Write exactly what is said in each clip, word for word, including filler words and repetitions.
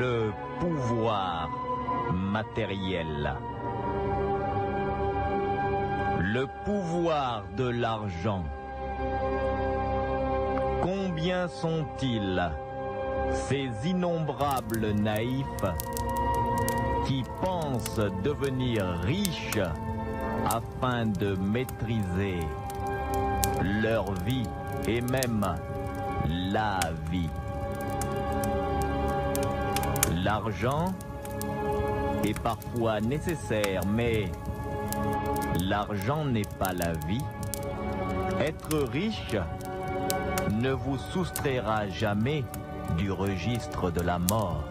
Le pouvoir matériel. Le pouvoir de l'argent. Combien sont-ils, ces innombrables naïfs qui pensent devenir riches afin de maîtriser leur vie et même la vie. L'argent est parfois nécessaire, mais l'argent n'est pas la vie. Être riche ne vous soustraira jamais du registre de la mort.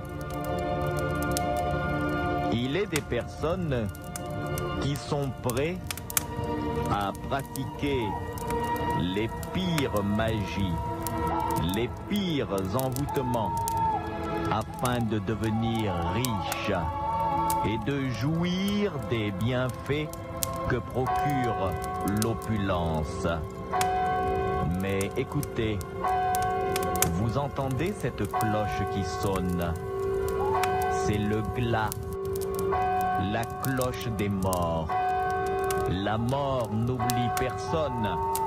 Il est des personnes qui sont prêtes à pratiquer les pires magies, les pires envoûtements, afin de devenir riche et de jouir des bienfaits que procure l'opulence. Mais écoutez, vous entendez cette cloche qui sonne? C'est le glas, la cloche des morts. La mort n'oublie personne.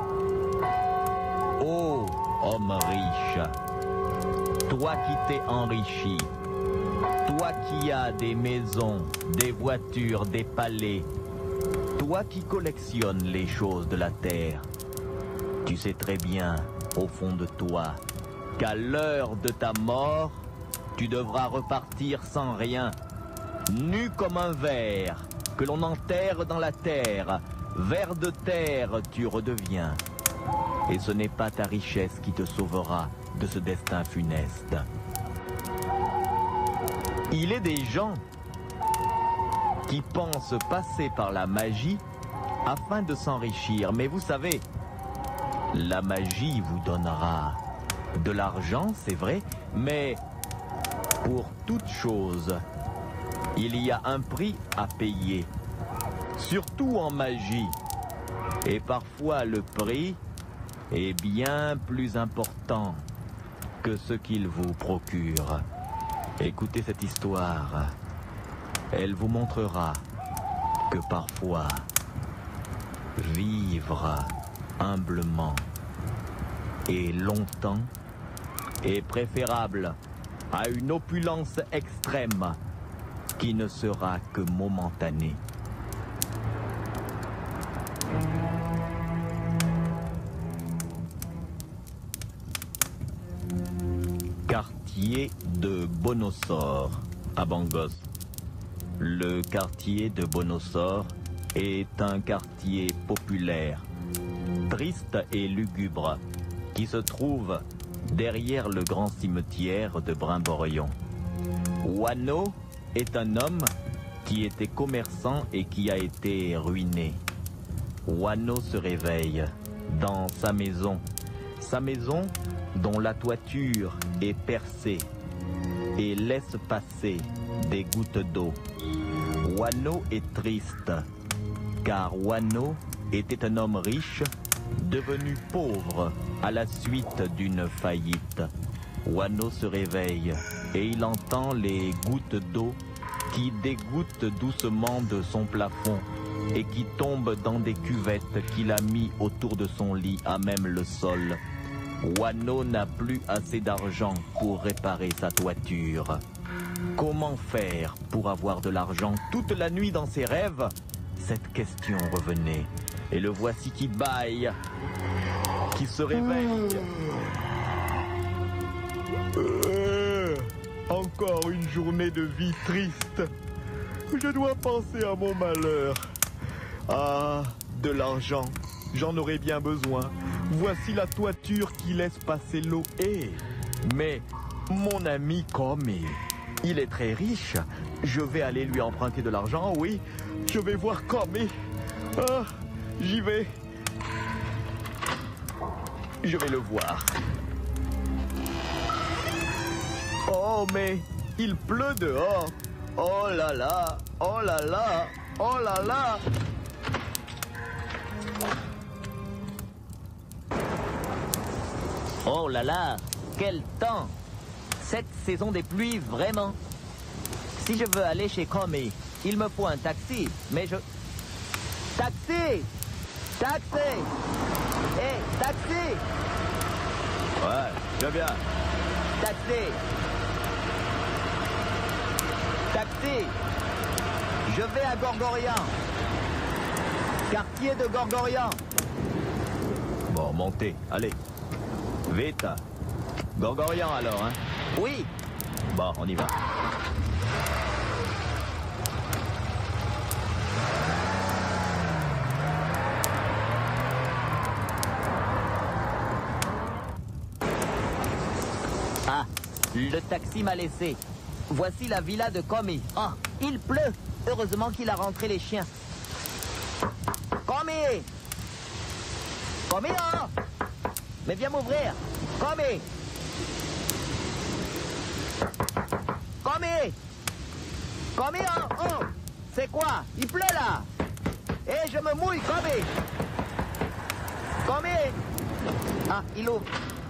Ô homme riche, toi qui t'es enrichi, toi qui as des maisons, des voitures, des palais, toi qui collectionnes les choses de la terre, tu sais très bien, au fond de toi, qu'à l'heure de ta mort, tu devras repartir sans rien, nu comme un ver, que l'on enterre dans la terre. Ver de terre, tu redeviens. Et ce n'est pas ta richesse qui te sauvera de ce destin funeste. Il est des gens qui pensent passer par la magie afin de s'enrichir. Mais vous savez, la magie vous donnera de l'argent, c'est vrai, mais pour toute chose, il y a un prix à payer, surtout en magie. Et parfois le prix est bien plus important que ce qu'il vous procure. Écoutez cette histoire. Elle vous montrera que parfois, vivre humblement et longtemps est préférable à une opulence extrême qui ne sera que momentanée. Quartier de Bonosor, à Bangos. Le quartier de Bonosor est un quartier populaire, triste et lugubre, qui se trouve derrière le grand cimetière de Brimborion. Wano est un homme qui était commerçant et qui a été ruiné. Wano se réveille dans sa maison, sa maison dont la toiture est percée et laisse passer des gouttes d'eau. Wano est triste, car Wano était un homme riche, devenu pauvre à la suite d'une faillite. Wano se réveille et il entend les gouttes d'eau qui dégouttent doucement de son plafond et qui tombent dans des cuvettes qu'il a mis autour de son lit à même le sol. Wano n'a plus assez d'argent pour réparer sa toiture. Comment faire pour avoir de l'argent toute la nuit dans ses rêves? Cette question revenait. Et le voici qui bâille, qui se réveille. Euh, encore une journée de vie triste. Je dois penser à mon malheur. Ah, de l'argent, j'en aurais bien besoin. Voici la toiture qui laisse passer l'eau. Eh, mais mon ami Komi, il est très riche. Je vais aller lui emprunter de l'argent, oui. Je vais voir Komi. Ah, j'y vais. Je vais le voir. Oh, mais il pleut dehors. Oh là là, oh là là, oh là là. Oh là là, quel temps! Cette saison des pluies, vraiment. Si je veux aller chez Comey, il me faut un taxi, mais je... Taxi! Taxi! Hé, hey, taxi! Ouais, je viens. Taxi! Taxi! Je vais à Gorgorian. Quartier de Gorgorian. Bon, montez, allez. Vite. Gorgorian alors, hein? Oui. Bon, on y va. Ah, le taxi m'a laissé. Voici la villa de Comey. Ah, il pleut. Heureusement qu'il a rentré les chiens. Comey! Comey, oh! Mais viens m'ouvrir. Comey! Comey! Comey, oh! Oh! C'est quoi? Il pleut là! Eh, je me mouille, Comey! Comey! Ah, il ouvre.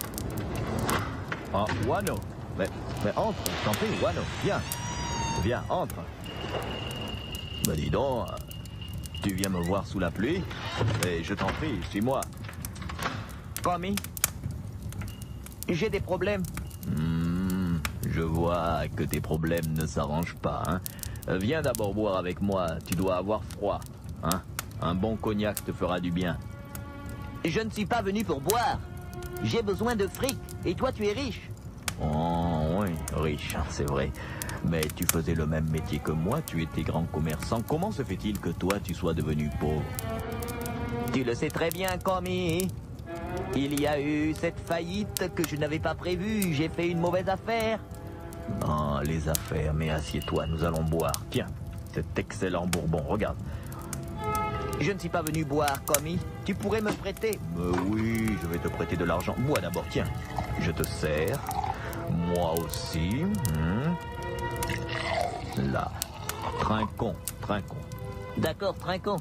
Oh, Wano. Mais, mais entre, je t'en prie, Wano. Viens. Viens, entre. Bah dis donc, tu viens me voir sous la pluie? Et je t'en prie, suis-moi. Comey, j'ai des problèmes. Hmm, je vois que tes problèmes ne s'arrangent pas, hein. Viens d'abord boire avec moi, tu dois avoir froid, hein. Un bon cognac te fera du bien. Je ne suis pas venu pour boire. J'ai besoin de fric, et toi tu es riche. Oh oui, riche, c'est vrai. Mais tu faisais le même métier que moi, tu étais grand commerçant. Comment se fait-il que toi, tu sois devenu pauvre? Tu le sais très bien, Comey. Il y a eu cette faillite que je n'avais pas prévue. J'ai fait une mauvaise affaire. Oh, les affaires, mais assieds-toi, nous allons boire. Tiens, cet excellent bourbon, regarde. Je ne suis pas venu boire, Comey. Tu pourrais me prêter? Mais oui, je vais te prêter de l'argent. Bois d'abord, tiens. Je te sers. Moi aussi. Hmm. Là. Trinquons, trinquons. D'accord, trinquons.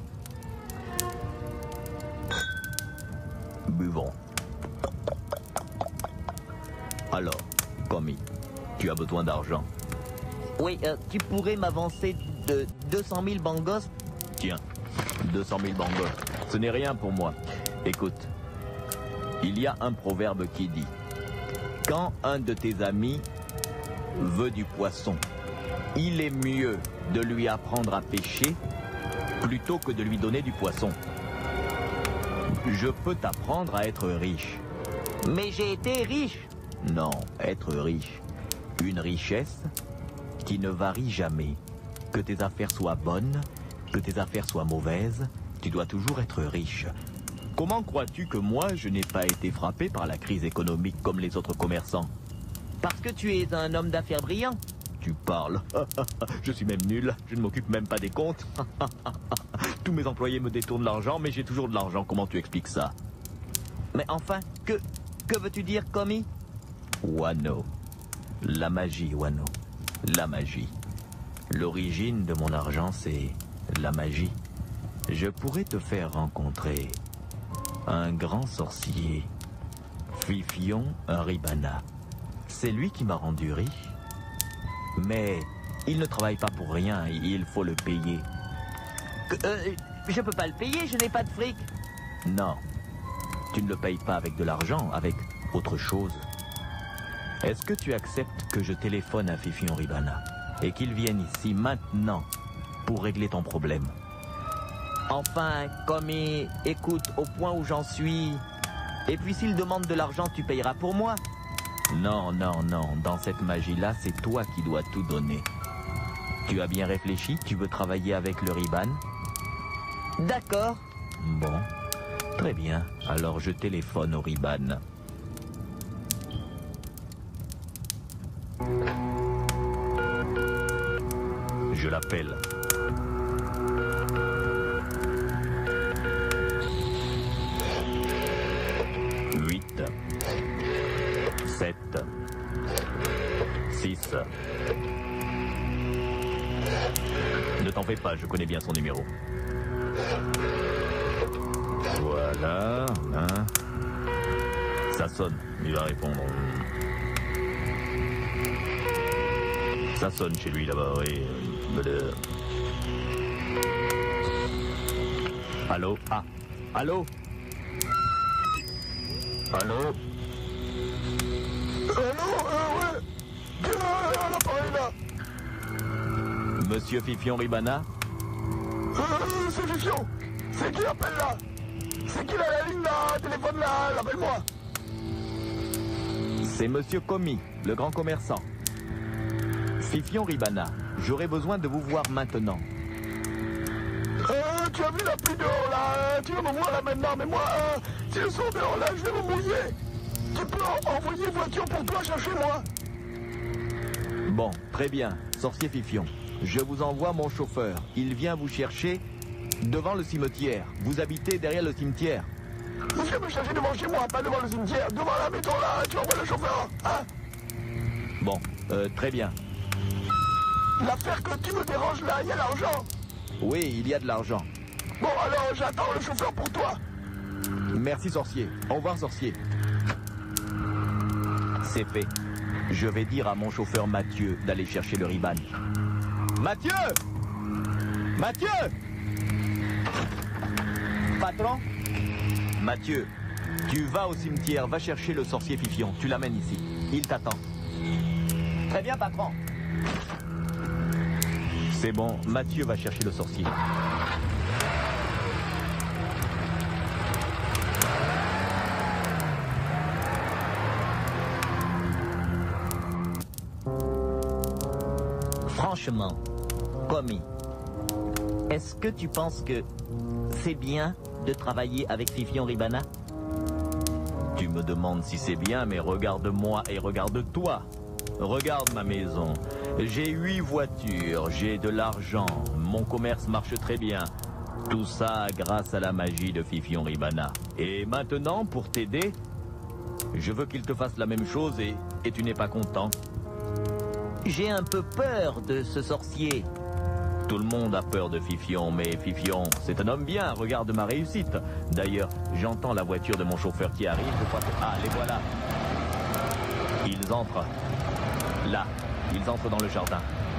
Buvons. Alors, Comey, tu as besoin d'argent? Oui, euh, tu pourrais m'avancer de deux cent mille bangos? Tiens, deux cent mille bangos. Ce n'est rien pour moi. Écoute, il y a un proverbe qui dit: quand un de tes amis veut du poisson, il est mieux de lui apprendre à pêcher plutôt que de lui donner du poisson. Je peux t'apprendre à être riche. Mais j'ai été riche. Non, être riche. Une richesse qui ne varie jamais. Que tes affaires soient bonnes, que tes affaires soient mauvaises, tu dois toujours être riche. Comment crois-tu que moi, je n'ai pas été frappé par la crise économique comme les autres commerçants? Parce que tu es un homme d'affaires brillant. Tu parles. Je suis même nul. Je ne m'occupe même pas des comptes. Tous mes employés me détournent l'argent, mais j'ai toujours de l'argent. Comment tu expliques ça? Mais enfin, que, que veux-tu dire, Comey? Wano. La magie, Wano. La magie. L'origine de mon argent, c'est la magie. Je pourrais te faire rencontrer un grand sorcier, Fifion Ribana. C'est lui qui m'a rendu riche. Mais il ne travaille pas pour rien, il faut le payer. Que, euh, je peux pas le payer, je n'ai pas de fric. Non, tu ne le payes pas avec de l'argent, avec autre chose. Est-ce que tu acceptes que je téléphone à Fifion Ribana et qu'il vienne ici maintenant pour régler ton problème? Enfin, Comey, écoute, au point où j'en suis... Et puis s'il demande de l'argent, tu payeras pour moi? Non, non, non. Dans cette magie-là, c'est toi qui dois tout donner. Tu as bien réfléchi? Tu veux travailler avec le Riban? D'accord. Bon. Très bien. Alors je téléphone au Riban. Je l'appelle. Huit. Sept. Six. Ne t'en fais pas, je connais bien son numéro. Voilà, hein. Ça sonne, il va répondre. Ça sonne chez lui là-bas, oui. Euh, Allô? Ah, allô? Allô? Allô? Euh, ouais. Qui est à l'appareil là? Monsieur Fifion Ribana? Euh, c'est Fifion. C'est qui appelle là? C'est qui là, la ligne là, téléphone là? Appelle-moi. C'est Monsieur Commis, le grand commerçant. Fifion Ribana, j'aurais besoin de vous voir maintenant. Euh, tu as vu la pluie dehors là? Tu vas me voir là maintenant, mais moi, euh, si je sors dehors là, je vais me mouiller. Tu peux en envoyer une voiture pour toi chercher moi? Bon, très bien, sorcier Fifion. Je vous envoie mon chauffeur. Il vient vous chercher devant le cimetière. Vous habitez derrière le cimetière. Tu viens me chercher devant chez moi, pas devant le cimetière. Devant la maison là, tu envoies le chauffeur, hein? Bon, euh, très bien. L'affaire que tu me déranges là, il y a l'argent. Oui, il y a de l'argent. Bon alors, j'attends le chauffeur pour toi. Merci, sorcier. Au revoir, sorcier. C'est fait. Je vais dire à mon chauffeur Mathieu d'aller chercher le Riban. Mathieu! Mathieu! Patron? Mathieu, tu vas au cimetière, va chercher le sorcier Fifion. Tu l'amènes ici. Il t'attend. Très bien, patron. C'est bon, Mathieu va chercher le sorcier. Franchement, Commis, est-ce que tu penses que c'est bien de travailler avec Fifion Ribana? Tu me demandes si c'est bien, mais regarde-moi et regarde-toi. Regarde ma maison. J'ai huit voitures, j'ai de l'argent, mon commerce marche très bien. Tout ça grâce à la magie de Fifion Ribana. Et maintenant, pour t'aider, je veux qu'il te fasse la même chose et, et tu n'es pas content. J'ai un peu peur de ce sorcier. Tout le monde a peur de Fifion, mais Fifion, c'est un homme bien, regarde ma réussite. D'ailleurs, j'entends la voiture de mon chauffeur qui arrive. Je crois que... Ah, les voilà. Ils entrent. Là, ils entrent dans le jardin.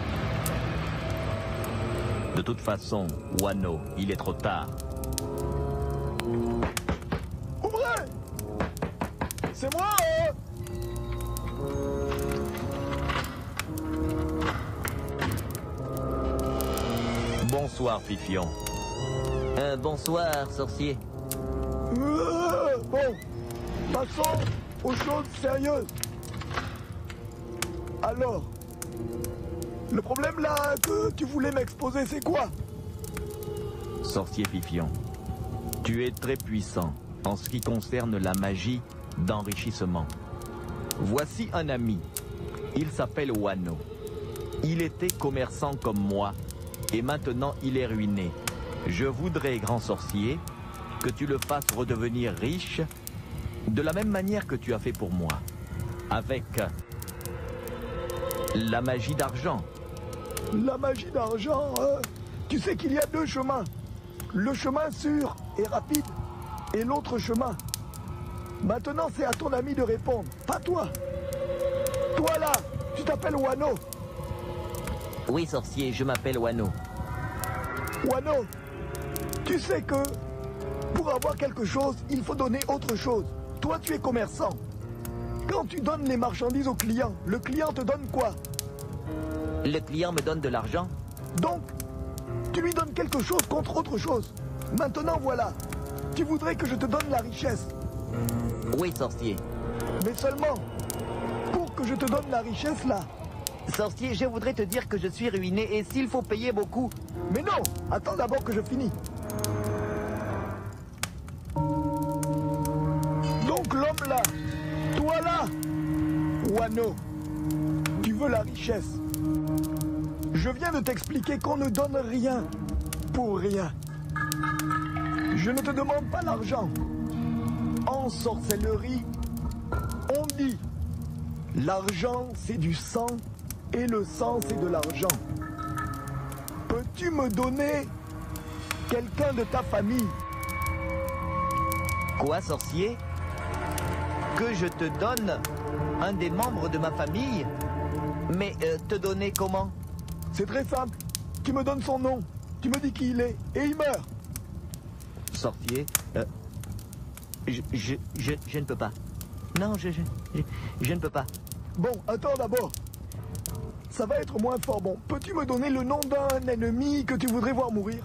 De toute façon, Wano, il est trop tard. Ouvrez! C'est moi, hein? Bonsoir, Fifion. Euh, bonsoir, sorcier. Euh, bon, passons aux choses sérieuses. Alors, le problème là que tu voulais m'exposer, c'est quoi? Sorcier Fifion, tu es très puissant en ce qui concerne la magie d'enrichissement. Voici un ami. Il s'appelle Wano. Il était commerçant comme moi et maintenant il est ruiné. Je voudrais, grand sorcier, que tu le fasses redevenir riche de la même manière que tu as fait pour moi. Avec la magie d'argent. La magie d'argent, hein? Tu sais qu'il y a deux chemins. Le chemin sûr et rapide et l'autre chemin. Maintenant, c'est à ton ami de répondre, pas toi. Toi là, tu t'appelles Wano. Oui, sorcier, je m'appelle Wano. Wano, tu sais que pour avoir quelque chose, il faut donner autre chose. Toi, tu es commerçant. Quand tu donnes les marchandises au client, le client te donne quoi? Le client me donne de l'argent. Donc, tu lui donnes quelque chose contre autre chose. Maintenant, voilà. Tu voudrais que je te donne la richesse. Oui, sorcier. Mais seulement, pour que je te donne la richesse, là. Sorcier, je voudrais te dire que je suis ruiné et s'il faut payer beaucoup... Mais non, attends d'abord que je finis. Donc l'homme là, toi là, Wano, tu veux la richesse. Je viens de t'expliquer qu'on ne donne rien pour rien. Je ne te demande pas l'argent. En sorcellerie, on dit l'argent c'est du sang et le sang c'est de l'argent. Peux-tu me donner quelqu'un de ta famille? Quoi, sorcier? Que je te donne un des membres de ma famille? Mais euh, te donner comment? C'est très simple. Tu me donnes son nom, tu me dis qui il est, et il meurt. Sorcier, euh, je, je, je, je ne peux pas. Non, je, je, je, je ne peux pas. Bon, attends d'abord. Ça va être moins fort. Bon, peux-tu me donner le nom d'un ennemi que tu voudrais voir mourir?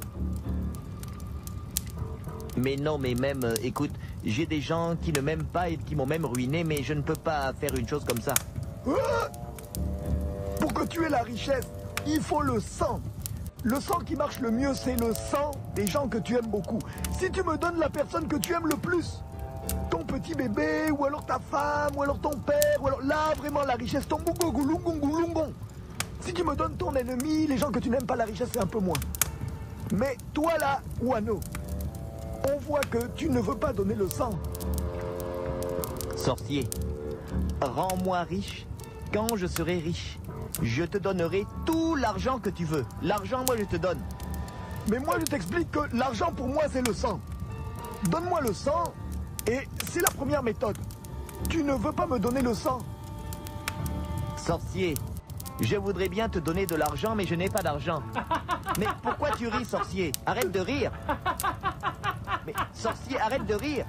Mais non, mais même, euh, écoute, j'ai des gens qui ne m'aiment pas et qui m'ont même ruiné, mais je ne peux pas faire une chose comme ça. Ah! Pour que tu aies la richesse, il faut le sang. Le sang qui marche le mieux, c'est le sang des gens que tu aimes beaucoup. Si tu me donnes la personne que tu aimes le plus, ton petit bébé, ou alors ta femme, ou alors ton père, ou alors là, vraiment, la richesse, ton bougogouloungongouloungon. Si tu me donnes ton ennemi, les gens que tu n'aimes pas, la richesse, c'est un peu moins. Mais toi là, Wano, on voit que tu ne veux pas donner le sang. Sorcier, rends-moi riche quand je serai riche. Je te donnerai tout l'argent que tu veux. L'argent, moi, je te donne. Mais moi, je t'explique que l'argent, pour moi, c'est le sang. Donne-moi le sang, et c'est la première méthode. Tu ne veux pas me donner le sang. Sorcier, je voudrais bien te donner de l'argent, mais je n'ai pas d'argent. Mais pourquoi tu ris, sorcier? Arrête de rire. Mais sorcier, arrête de rire.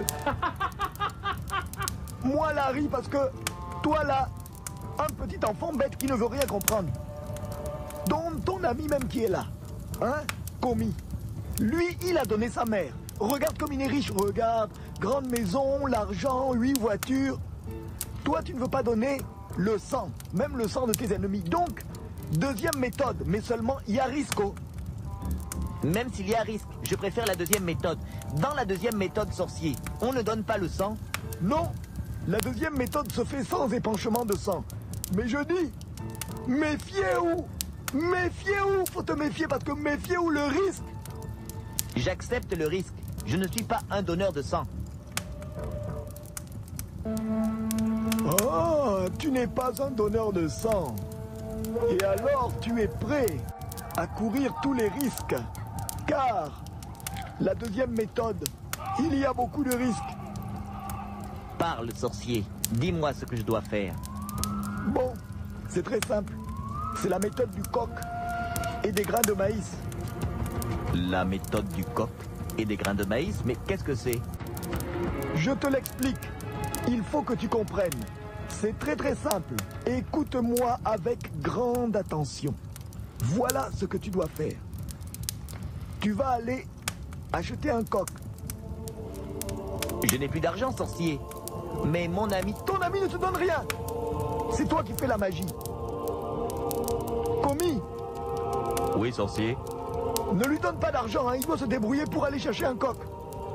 Moi, là, ris parce que toi, là, un petit enfant bête qui ne veut rien comprendre. Dont ton ami même qui est là, hein, Komi. Lui, il a donné sa mère. Regarde comme il est riche, regarde. Grande maison, l'argent, huit voitures. Toi, tu ne veux pas donner le sang, même le sang de tes ennemis. Donc, deuxième méthode, mais seulement il y a risque. Même s'il y a risque, je préfère la deuxième méthode. Dans la deuxième méthode, sorcier, on ne donne pas le sang? Non, la deuxième méthode se fait sans épanchement de sang. Mais je dis, méfiez-vous, méfiez-vous, faut te méfier parce que méfiez-vous le risque. J'accepte le risque. Je ne suis pas un donneur de sang. Ah, tu n'es pas un donneur de sang. Et alors tu es prêt à courir tous les risques. Car la deuxième méthode, il y a beaucoup de risques. Parle, sorcier. Dis-moi ce que je dois faire. Bon, c'est très simple. C'est la méthode du coq et des grains de maïs. La méthode du coq et des grains de maïs? Mais qu'est-ce que c'est? Je te l'explique. Il faut que tu comprennes. C'est très très simple. Écoute-moi avec grande attention. Voilà ce que tu dois faire. Tu vas aller acheter un coq. Je n'ai plus d'argent, sorcier. Mais mon ami... Ton ami ne te donne rien. C'est toi qui fais la magie. Komi, Oui, sorcier. ne lui donne pas d'argent, hein. Il doit se débrouiller pour aller chercher un coq.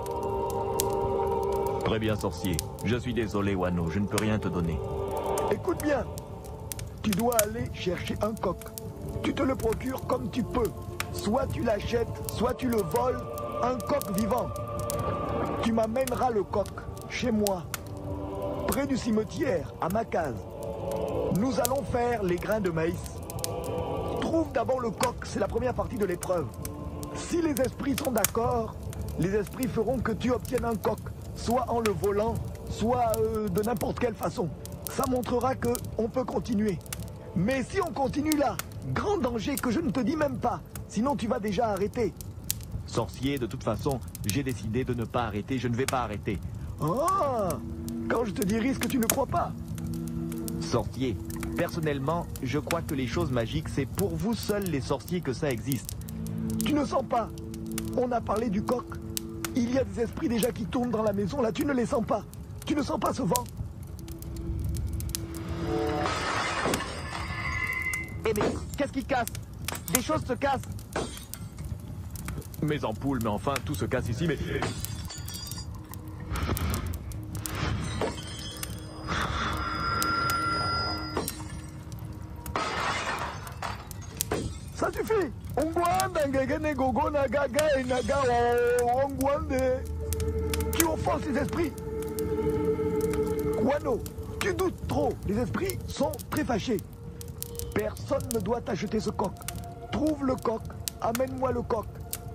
Très bien, sorcier. Je suis désolé, Wano, je ne peux rien te donner. Écoute bien. Tu dois aller chercher un coq. Tu te le procures comme tu peux. Soit tu l'achètes, soit tu le voles. Un coq vivant. Tu m'amèneras le coq chez moi, près du cimetière, à ma case. Nous allons faire les grains de maïs. Trouve d'abord le coq, c'est la première partie de l'épreuve. Si les esprits sont d'accord, les esprits feront que tu obtiennes un coq, soit en le volant, soit euh, de n'importe quelle façon. Ça montrera que on peut continuer. Mais si on continue là, grand danger que je ne te dis même pas, sinon tu vas déjà arrêter. Sorcier, de toute façon, j'ai décidé de ne pas arrêter, je ne vais pas arrêter. Ah, quand je te dis risque, tu ne crois pas. Sorcier, personnellement, je crois que les choses magiques, c'est pour vous seuls les sorciers que ça existe. Tu ne sens pas. On a parlé du coq. Il y a des esprits déjà qui tournent dans la maison, là, tu ne les sens pas. Tu ne sens pas ce vent. Eh bien, qu'est-ce qui casse? Des choses se cassent. Mes ampoules, mais enfin, tout se casse ici, mais... Ça suffit. Ongwanda ngegene gogo nagaga et naga ongwande. Tu offenses les esprits. Wano, tu doutes trop. Les esprits sont très fâchés. Personne ne doit t'acheter ce coq. Trouve le coq. Amène-moi le coq.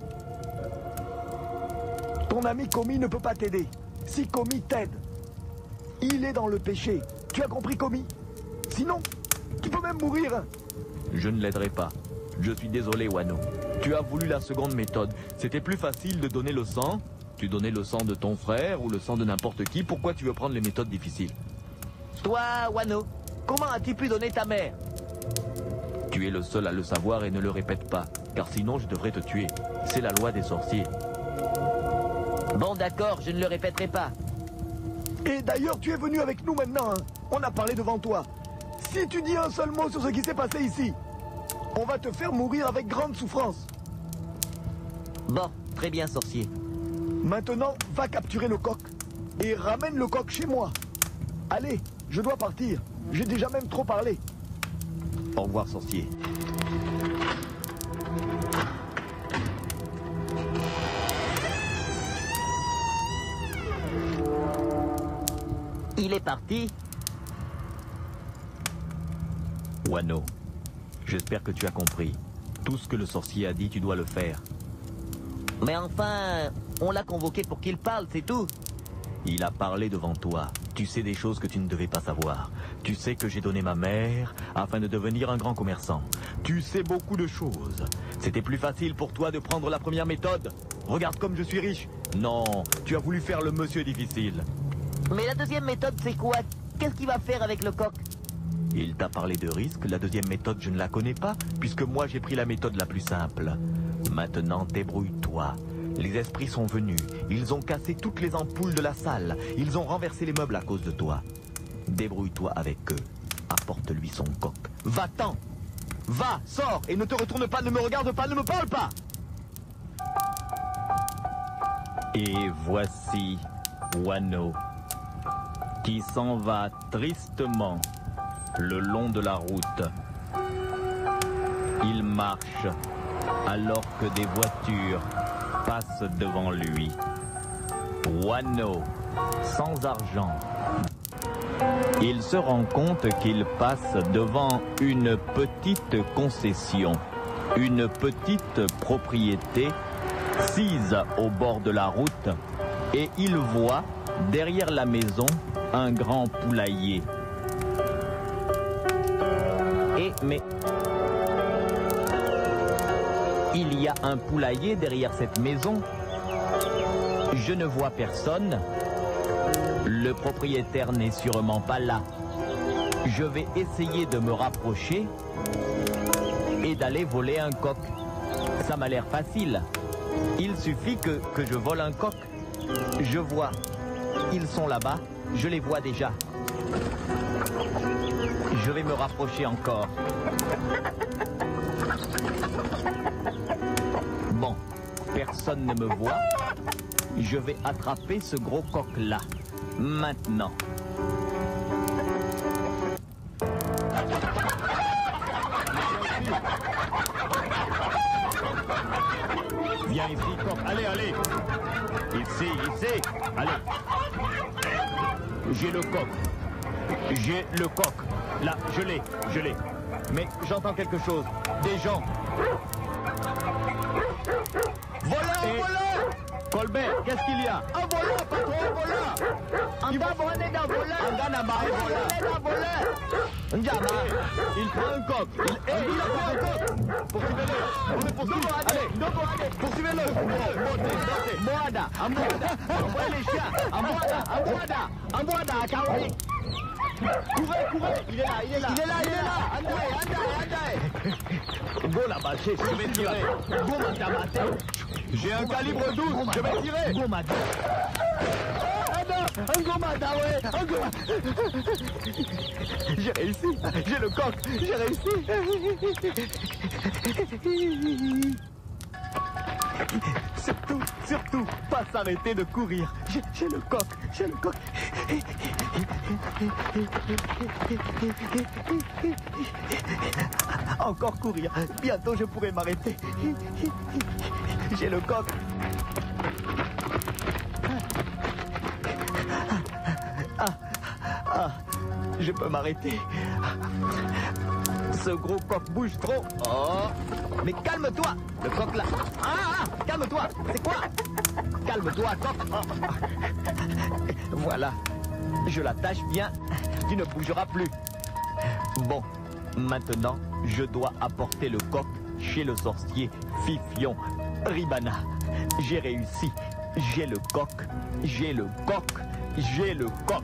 Ton ami Komi ne peut pas t'aider. Si Komi t'aide, il est dans le péché. Tu as compris, Komi? Sinon, Tu peux même mourir. Je ne l'aiderai pas. Je suis désolé, Wano. Tu as voulu la seconde méthode. C'était plus facile de donner le sang. Tu donnais le sang de ton frère ou le sang de n'importe qui. Pourquoi tu veux prendre les méthodes difficiles? Toi, Wano, comment as-tu pu donner ta mère? Tu es le seul à le savoir et ne le répète pas. Car sinon, je devrais te tuer. C'est la loi des sorciers. Bon, d'accord, je ne le répéterai pas. Et d'ailleurs, tu es venu avec nous maintenant, hein. On a parlé devant toi. Si tu dis un seul mot sur ce qui s'est passé ici, on va te faire mourir avec grande souffrance. Bon, très bien, sorcier. Maintenant, va capturer le coq. Et ramène le coq chez moi. Allez, je dois partir. J'ai déjà même trop parlé. Au revoir, sorcier. Il est parti. Wano, j'espère que tu as compris. Tout ce que le sorcier a dit, tu dois le faire. Mais enfin, on l'a convoqué pour qu'il parle, c'est tout. Il a parlé devant toi. Tu sais des choses que tu ne devais pas savoir. Tu sais que j'ai donné ma mère afin de devenir un grand commerçant. Tu sais beaucoup de choses. C'était plus facile pour toi de prendre la première méthode. Regarde comme je suis riche. Non, tu as voulu faire le monsieur difficile. Mais la deuxième méthode, c'est quoi? Qu'est-ce qu'il va faire avec le coq? Il t'a parlé de risque. La deuxième méthode, je ne la connais pas, puisque moi j'ai pris la méthode la plus simple. Maintenant, débrouille-toi. Les esprits sont venus. Ils ont cassé toutes les ampoules de la salle. Ils ont renversé les meubles à cause de toi. Débrouille-toi avec eux. Apporte-lui son coq. Va-t'en! Va, sors, et ne te retourne pas, ne me regarde pas, ne me parle pas! Et voici Wano, qui s'en va tristement le long de la route. Il marche alors que des voitures passent devant lui. Wano, sans argent. Il se rend compte qu'il passe devant une petite concession, une petite propriété sise au bord de la route, et il voit derrière la maison un grand poulailler. Et mais il y a un poulailler derrière cette maison. Je ne vois personne. Le propriétaire n'est sûrement pas là. Je vais essayer de me rapprocher et d'aller voler un coq. Ça m'a l'air facile. Il suffit que, que je vole un coq. Je vois. Ils sont là-bas. Je les vois déjà. Je vais me rapprocher encore. Bon, personne ne me voit. Je vais attraper ce gros coq-là. Maintenant. Viens ici, coq. Allez, allez. Ici, ici. Allez. J'ai le coq. J'ai le coq. Là, je l'ai, je l'ai. Mais j'entends quelque chose. Des gens. Voleur, Et... voleur! Colbert, qu'est-ce qu'il y a? Un voleur, patron, un voleur! Il va voler d'un voleur! Un gars n'a-t-il volé d'un voleur! Njama, il prend un coq. Il, et il a pris un coq! Poursuivez-le! On le poursuit! Allez, poursuivez-le! Montez, montez! Moada, Amboada! Envoyez les chiens! Amboada, Amboada! Amboada, à Kaori! Courez, courez! Il est là, il est là! Il est là, il est là! Andai, andai, andai! Go là-bas, je vais tirer! Go, madame! J'ai un calibre douze, je vais tirer! Go, madame! Un gomada, ouais! Un gomada! J'ai réussi! J'ai le coq! J'ai réussi! Surtout, surtout, pas s'arrêter de courir! J'ai le coq! J'ai le coq! Encore courir! Bientôt je pourrai m'arrêter! J'ai le coq! Ah, ah, je peux m'arrêter. Ce gros coq bouge trop. Oh, mais calme-toi, le coq là. Ah, ah, calme-toi. C'est quoi? Calme-toi, coq. Oh. Voilà, je l'attache bien. Tu ne bougeras plus. Bon, Maintenant, je dois apporter le coq chez le sorcier Fifion Ribana. J'ai réussi. J'ai le coq. J'ai le coq. J'ai le coq.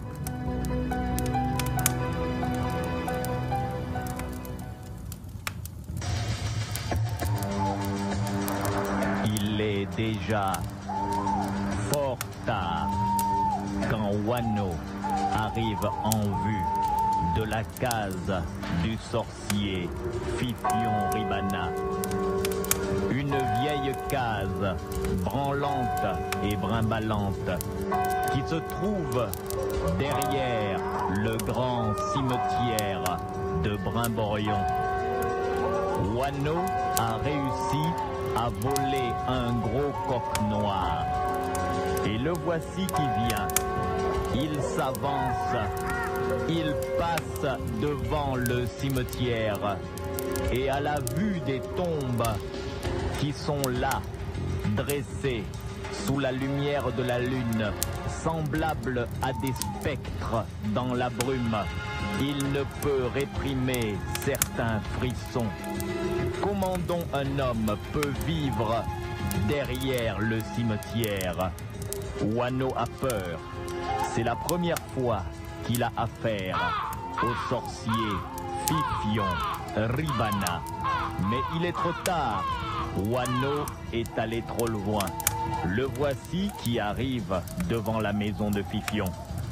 Il est déjà fort tard quand Wano arrive en vue de la case du sorcier Fifion Ribana. Une vieille case branlante et brimballante qui se trouve derrière le grand cimetière de Brimborion. Wano a réussi à voler un gros coq noir. Et le voici qui vient. Il s'avance. Il passe devant le cimetière. Et à la vue des tombes qui sont là, dressées sous la lumière de la lune, semblables à des spectres dans la brume, il ne peut réprimer certains frissons. Comment donc un homme peut vivre derrière le cimetière? Wano a peur. C'est la première fois qu'il a affaire au sorcier Fifion Ribana. Mais il est trop tard. Wano est allé trop loin. Le voici qui arrive devant la maison de Fifion.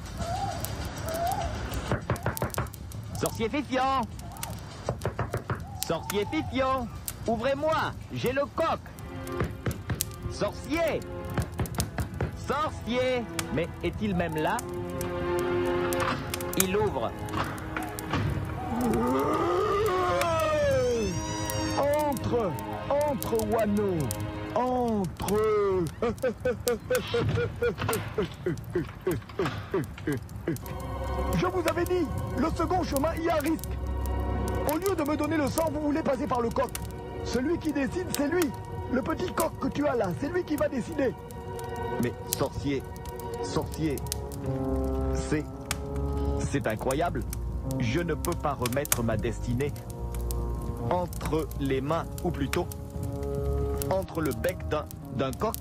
Sorcier Fifion! Sorcier Fifion! Ouvrez-moi! J'ai le coq! Sorcier! Sorcier! Mais est-il même là? Il ouvre. Entre! Entre, Wano! Entre! Je vous avais dit, le second chemin, il y a risque. Au lieu de me donner le sang, vous voulez passer par le coq. Celui qui décide, c'est lui. Le petit coq que tu as là, c'est lui qui va décider. Mais sorcier, sorcier, c'est... c'est incroyable. Je ne peux pas remettre ma destinée entre les mains, ou plutôt, entre le bec d'un d'un coq.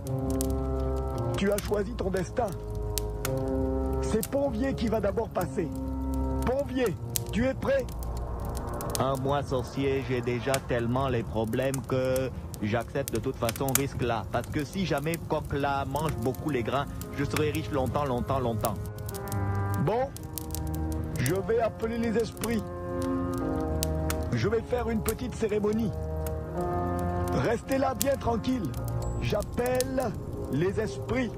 Tu as choisi ton destin. C'est Ponvier qui va d'abord passer. Ponvier, tu es prêt? Un moi, sorcier, j'ai déjà tellement les problèmes que j'accepte de toute façon risque là. Parce que si jamais coq là mange beaucoup les grains, je serai riche longtemps, longtemps, longtemps. Bon, je vais appeler les esprits. Je vais faire une petite cérémonie. Restez là bien tranquille. J'appelle les esprits.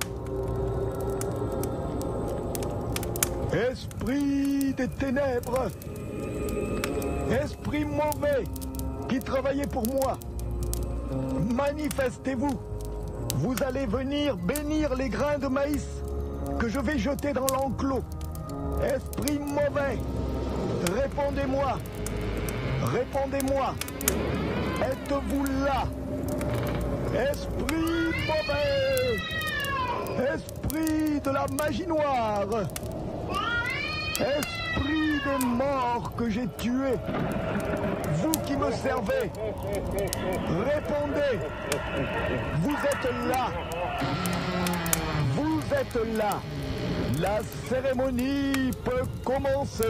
Esprit des ténèbres. Esprit mauvais qui travaillait pour moi. Manifestez-vous. Vous allez venir bénir les grains de maïs que je vais jeter dans l'enclos. Esprit mauvais, répondez-moi. Répondez-moi. Êtes-vous là? Esprit mauvais. Esprit de la magie noire. Esprit des morts que j'ai tués. Vous qui me servez. Répondez. Vous êtes là. Vous êtes là. La cérémonie peut commencer.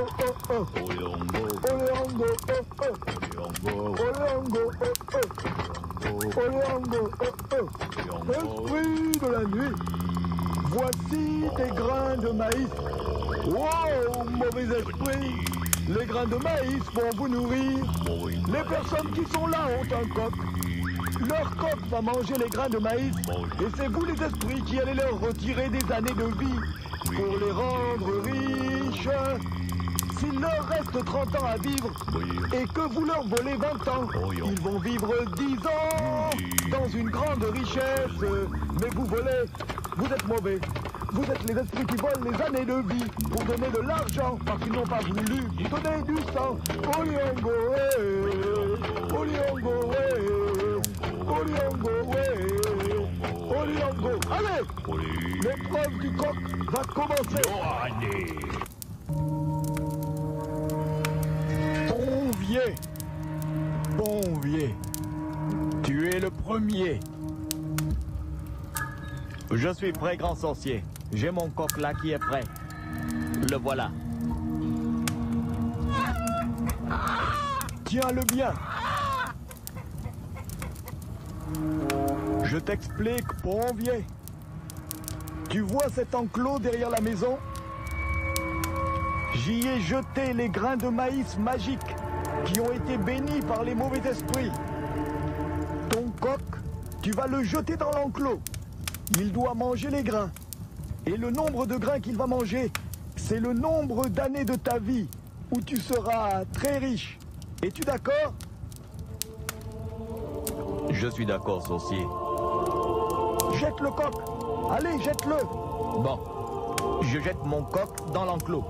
oh oh. Oléongo, Oléongo, oh oh. Oléongo, Oléongo, oh oh. Oléongo, oh oh. Esprit de la nuit, voici tes grains de maïs. Wow, mauvais esprit. Les grains de maïs vont vous nourrir. Les personnes qui sont là ont un coq. Leur coq va manger les grains de maïs. Et c'est vous les esprits qui allez leur retirer des années de vie pour les rendre riches. S'il leur reste trente ans à vivre et que vous leur volez vingt ans, ils vont vivre dix ans dans une grande richesse. Mais vous volez, vous êtes mauvais. Vous êtes les esprits qui volent les années de vie pour donner de l'argent parce qu'ils n'ont pas voulu vous donner du sang. Oléongo, eh, Oléongo, eh, Oléongo, eh, Oléongo. Allez, l'épreuve du coq va commencer. Bonvier, Bonvier, tu es le premier. Je suis prêt, grand sorcier. J'ai mon coq là qui est prêt. Le voilà. Tiens-le bien. Je t'explique, Bonvier. Tu vois cet enclos derrière la maison? J'y ai jeté les grains de maïs magiques qui ont été bénis par les mauvais esprits. Ton coq, tu vas le jeter dans l'enclos. Il doit manger les grains. Et le nombre de grains qu'il va manger, c'est le nombre d'années de ta vie où tu seras très riche. Es-tu d'accord? Je suis d'accord, sorcier. Jette le coq. Allez, jette-le. Bon, je jette mon coq dans l'enclos.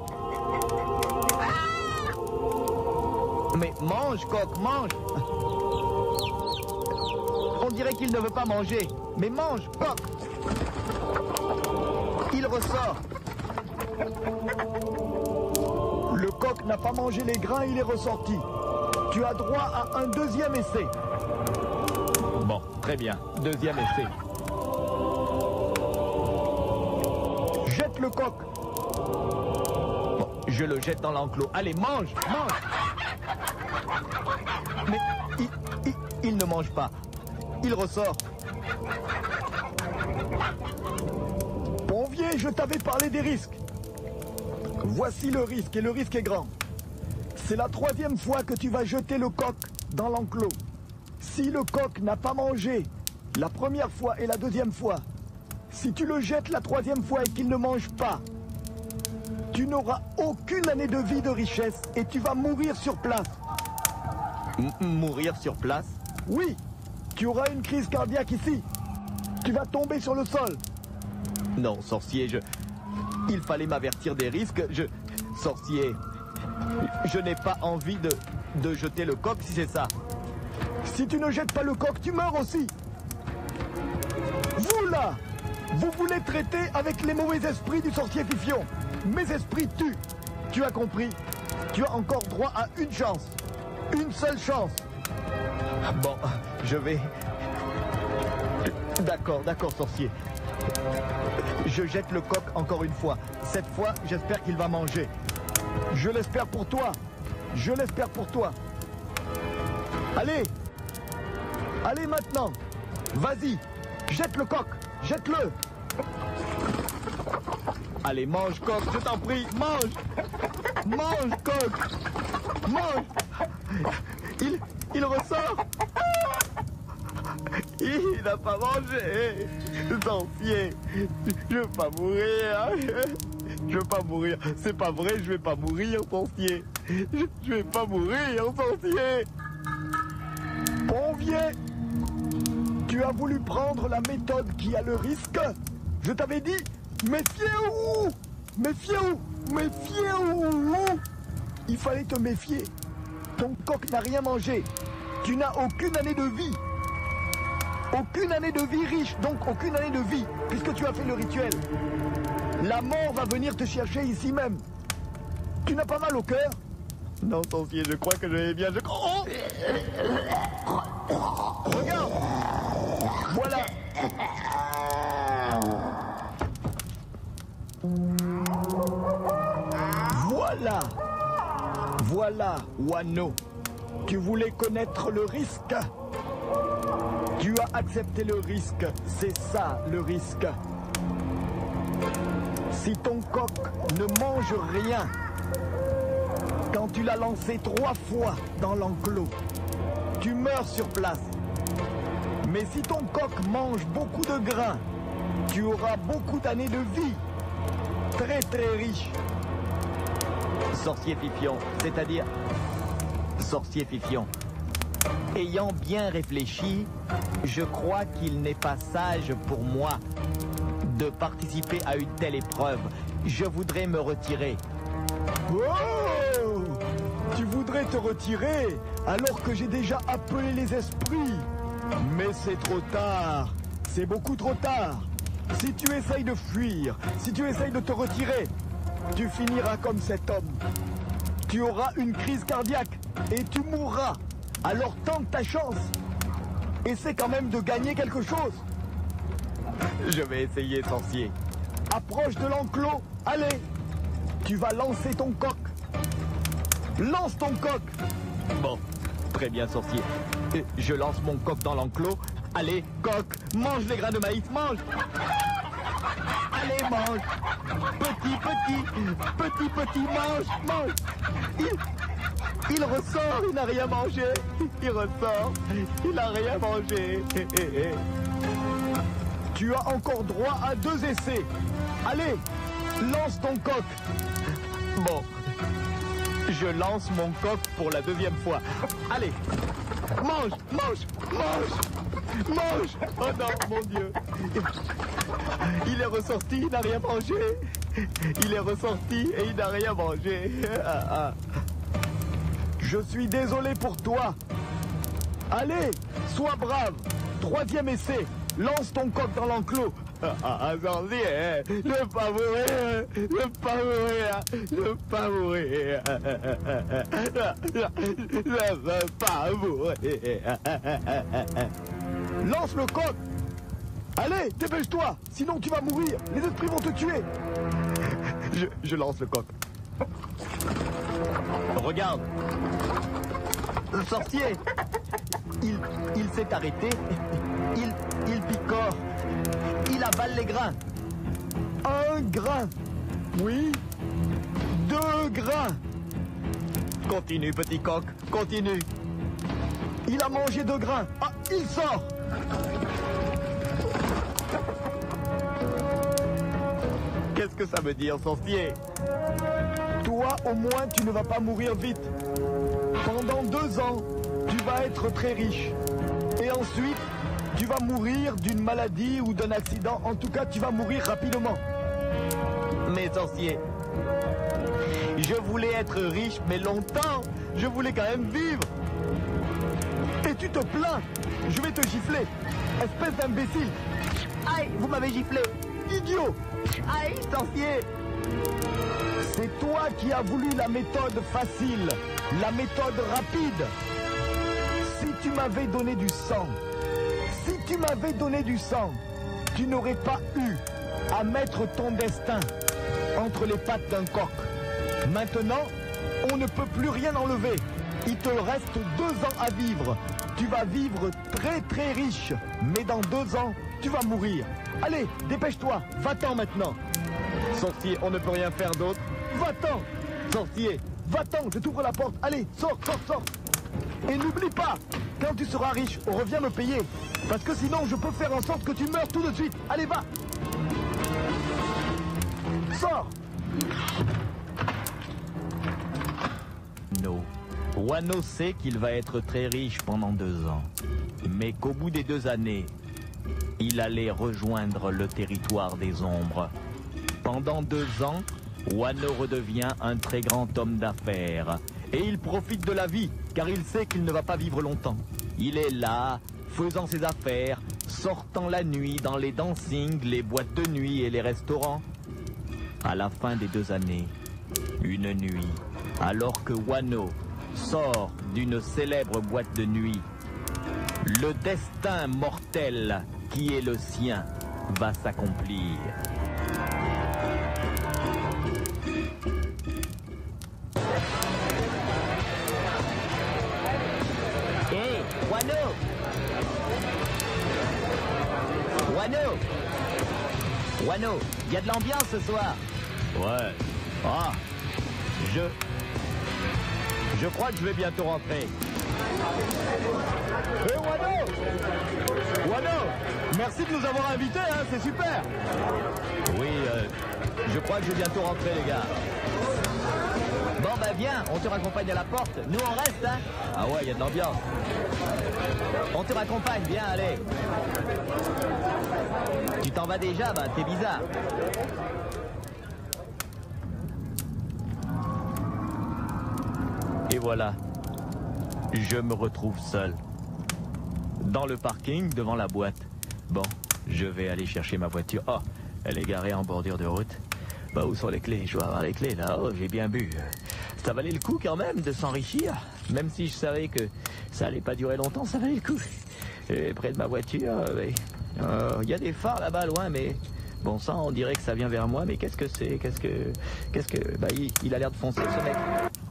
Mais mange, coq, mange. On dirait qu'il ne veut pas manger. Mais mange, coq. Il ressort. Le coq n'a pas mangé les grains, il est ressorti. Tu as droit à un deuxième essai. Bon, très bien. Deuxième essai. Jette le coq. Bon, je le jette dans l'enclos. Allez, mange, mange. Mais il, il, il ne mange pas. Il ressort. Bonvier, je t'avais parlé des risques. Voici le risque, et le risque est grand. C'est la troisième fois que tu vas jeter le coq dans l'enclos. Si le coq n'a pas mangé la première fois et la deuxième fois, si tu le jettes la troisième fois et qu'il ne mange pas, tu n'auras aucune année de vie de richesse et tu vas mourir sur place. M mourir sur place? Oui, tu auras une crise cardiaque ici. Tu vas tomber sur le sol. Non, sorcier, je... Il fallait m'avertir des risques. Je... Sorcier, je n'ai pas envie de, de jeter le coq si c'est ça. Si tu ne jettes pas le coq, tu meurs aussi. Vous là, vous voulez traiter avec les mauvais esprits du sorcier Fifion. Mes esprits tuent. Tu as compris? Tu as encore droit à une chance. Une seule chance. Bon, je vais... D'accord, d'accord, sorcier. Je jette le coq encore une fois. Cette fois, j'espère qu'il va manger. Je l'espère pour toi. Je l'espère pour toi. Allez. Allez maintenant. Vas-y. Jette le coq. Jette-le. Allez, mange, coq, je t'en prie. Mange. Mange, coq. Mange. Il, il ressort. Il n'a pas mangé. Sorcier, je veux pas mourir. Je veux pas mourir. C'est pas vrai, je vais pas mourir, sorcier. Je, je vais pas mourir, sorcier. Bonvier, tu as voulu prendre la méthode qui a le risque. Je t'avais dit, méfiez-vous. Méfiez-vous. Méfiez-vous. Il fallait te méfier. Ton coq n'a rien mangé. Tu n'as aucune année de vie. Aucune année de vie riche, donc aucune année de vie, puisque tu as fait le rituel. La mort va venir te chercher ici même. Tu n'as pas mal au cœur? Non, sorcier, je crois que je vais bien. Je crois. Oh, regarde. Voilà. Voilà. Voilà, Wano. Tu voulais connaître le risque. Tu as accepté le risque. C'est ça, le risque. Si ton coq ne mange rien, quand tu l'as lancé trois fois dans l'enclos, tu meurs sur place. Mais si ton coq mange beaucoup de grains, tu auras beaucoup d'années de vie. Très très riche. Sorcier Fifion, c'est-à-dire... Sorcier Fifion, ayant bien réfléchi, je crois qu'il n'est pas sage pour moi de participer à une telle épreuve. Je voudrais me retirer. Oh! Tu voudrais te retirer alors que j'ai déjà appelé les esprits. Mais c'est trop tard. C'est beaucoup trop tard. Si tu essayes de fuir, si tu essayes de te retirer, tu finiras comme cet homme. Tu auras une crise cardiaque et tu mourras. Alors tente ta chance. Essaie quand même de gagner quelque chose. Je vais essayer, sorcier. Approche de l'enclos. Allez. Tu vas lancer ton coq. Lance ton coq. Bon, très bien, sorcier. Je lance mon coq dans l'enclos. Allez, coq, mange les grains de maïs, mange. Allez, mange. Petit, petit, petit, petit, mange, mange. Il, il ressort, il n'a rien mangé. Il ressort, il n'a rien mangé. Tu as encore droit à deux essais. Allez, lance ton coq. Bon, je lance mon coq pour la deuxième fois. Allez, mange, mange, mange, mange. Oh non, mon Dieu. Il est ressorti, il n'a rien mangé. Il est ressorti et il n'a rien mangé. Ah, ah. Je suis désolé pour toi. Allez, sois brave. Troisième essai. Lance ton coq dans l'enclos. Ah, sorcier, ne pas mourir, ne pas mourir, ne pas mourir, ne veux pas mourir. Lance le coq. Allez, dépêche-toi, sinon tu vas mourir. Les esprits vont te tuer. Je, je lance le coq. Regarde. Sorcier. Il, il s'est arrêté. Il, il picore. Il avale les grains. Un grain. Oui. Deux grains. Continue, petit coq. Continue. Il a mangé deux grains. Ah, il sort. Qu'est-ce que ça veut dire, sorcier? Toi, au moins, tu ne vas pas mourir vite. Pendant deux ans, tu vas être très riche. Et ensuite, tu vas mourir d'une maladie ou d'un accident. En tout cas, tu vas mourir rapidement. Mais sorcier, je voulais être riche, mais longtemps. Je voulais quand même vivre. Et tu te plains. Je vais te gifler. Espèce d'imbécile. Aïe, vous m'avez giflé. Idiot. Aïe, sorcier. C'est toi qui as voulu la méthode facile, la méthode rapide. Si tu m'avais donné du sang, si tu m'avais donné du sang, tu n'aurais pas eu à mettre ton destin entre les pattes d'un coq. Maintenant, on ne peut plus rien enlever. Il te reste deux ans à vivre. Tu vas vivre très très riche, mais dans deux ans, tu vas mourir. Allez, dépêche-toi, va-t'en maintenant. Sorcier, on ne peut rien faire d'autre. Va-t'en. Sorcier, va-t'en, je t'ouvre la porte. Allez, sors, sors, sors. Et n'oublie pas, quand tu seras riche, reviens me payer. Parce que sinon, je peux faire en sorte que tu meurs tout de suite. Allez, va. Sors. No. Wano sait qu'il va être très riche pendant deux ans. Mais qu'au bout des deux années, il allait rejoindre le territoire des ombres. Pendant deux ans, Wano redevient un très grand homme d'affaires. Et il profite de la vie, car il sait qu'il ne va pas vivre longtemps. Il est là, faisant ses affaires, sortant la nuit dans les dancings, les boîtes de nuit et les restaurants. À la fin des deux années, une nuit, alors que Wano sort d'une célèbre boîte de nuit, le destin mortel qui est le sien va s'accomplir. Wano, il y a de l'ambiance ce soir. Ouais. Ah, je... Je crois que je vais bientôt rentrer. Hé, Wano! Wano! Merci de nous avoir invités, hein, c'est super! Oui, euh, je crois que je vais bientôt rentrer, les gars. Bon, bah viens, on te raccompagne à la porte. Nous, on reste, hein? Ah ouais, il y a de l'ambiance. On te raccompagne, viens, allez. Tu t'en vas déjà, bah, t'es bizarre. Et voilà, je me retrouve seul. Dans le parking, devant la boîte. Bon, je vais aller chercher ma voiture. Oh, elle est garée en bordure de route. Bah, où sont les clés? Je dois avoir les clés, là. Oh, j'ai bien bu. Ça valait le coup, quand même, de s'enrichir. Même si je savais que ça allait pas durer longtemps, ça valait le coup. Et près de ma voiture, il euh, y a des phares là-bas, loin, mais... Bon sang, on dirait que ça vient vers moi, mais qu'est-ce que c'est? Qu'est-ce que... Qu'est-ce que... Bah, il, il a l'air de foncer, ce mec.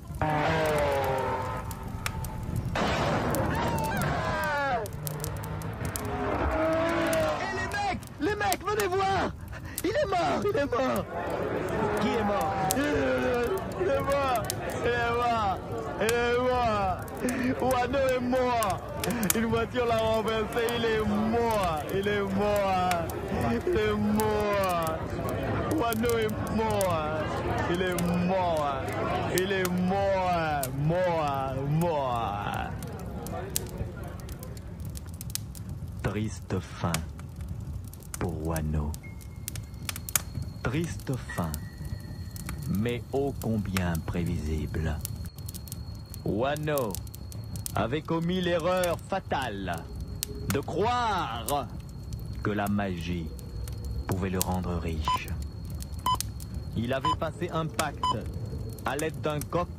Les mecs, venez voir! Il est mort, il est mort! Qui est mort? Il est mort! Il est mort! Il est mort! Wano est mort! Une voiture l'a renversé, il est mort! Il est mort! Il est mort! Wano est mort! Il est mort! Il est mort! Mort! Mort! Triste fin pour Wano. Triste fin, mais ô combien prévisible. Wano avait commis l'erreur fatale de croire que la magie pouvait le rendre riche. Il avait passé un pacte à l'aide d'un coq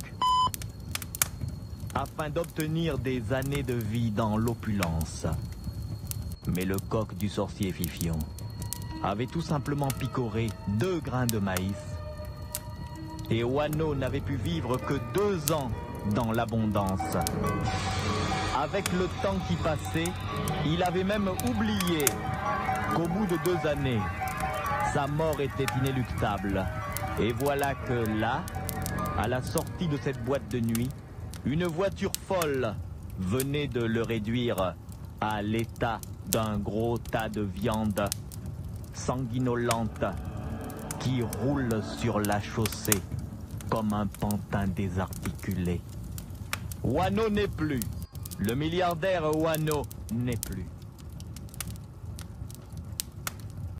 afin d'obtenir des années de vie dans l'opulence. Mais le coq du sorcier Fifion avait tout simplement picoré deux grains de maïs. Et Wano n'avait pu vivre que deux ans dans l'abondance. Avec le temps qui passait, il avait même oublié qu'au bout de deux années, sa mort était inéluctable. Et voilà que là, à la sortie de cette boîte de nuit, une voiture folle venait de le réduire à l'état d'un gros tas de viande sanguinolente qui roule sur la chaussée comme un pantin désarticulé. Wano n'est plus. Le milliardaire Wano n'est plus.